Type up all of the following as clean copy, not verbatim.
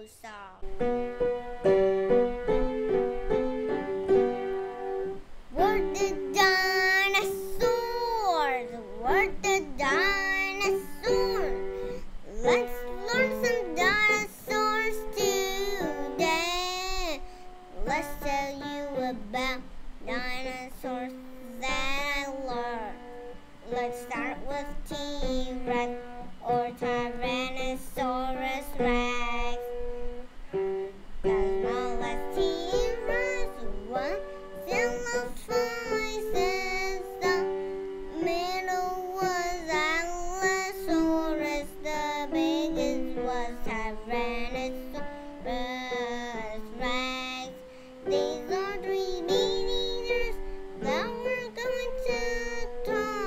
dinosaur. We're the dinosaurs. We're the dinosaurs. Let's learn some dinosaurs today. Let's tell you about dinosaurs that I learned. Let's start with T-Rex or Tyrannosaurus Rex. The smallest T-Rex was Dilophosaurus. The middle was Allosaurus. The biggest was Tyrannosaurus Rex. These are three meat eaters that we're going to talk.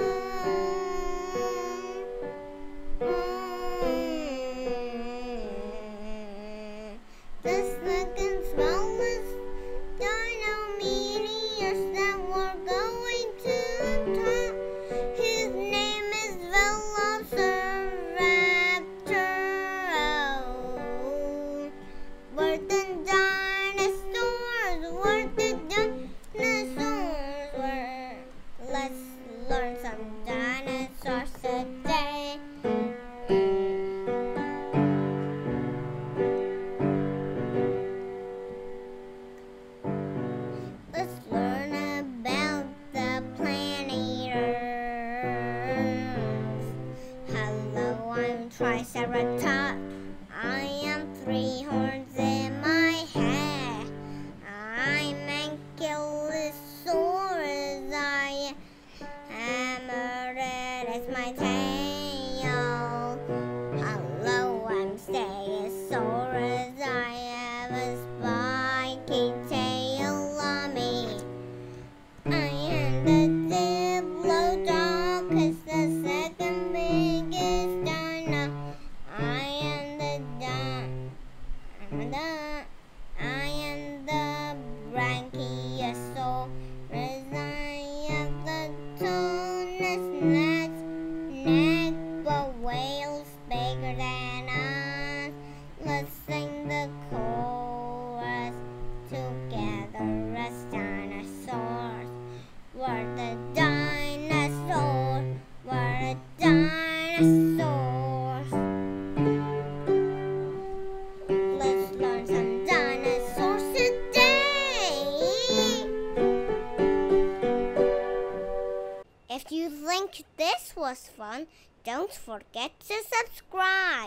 The second smallest dino meteors that we're going to talk. His name is Velociraptor. We're the dinosaurs. We're the dinosaurs. Let's learn some dinosaurs today. Let's learn about the plant eaters. Hello, I'm Triceratops. I am 3 horns in my head. I'm Ankylosaurus. I am red as my tail. Hello, I'm Stegosaurus. I have a spiky tail on me. I am the Diplodocus, the second biggest dino. I am the Brachiosaurus. I have the tallest neck, but whales bigger than us. Let's sing the chorus together as dinosaurs. We're the dinosaurs. We're the dinosaurs. Let's learn some dinosaurs today. If you think this was fun, don't forget to subscribe.